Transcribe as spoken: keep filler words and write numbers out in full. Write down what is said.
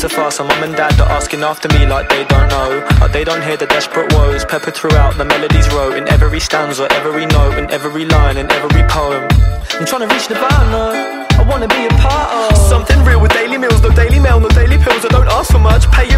so fast, and mum and dad are asking after me like they don't know. Like they don't hear the desperate woes peppered throughout the melodies wrote, in every stanza, every note, in every line, in every poem. I'm trying to reach Nirvana, I wanna be a part of something real with daily meals, no Daily Mail, no daily pills. I don't ask for much, pay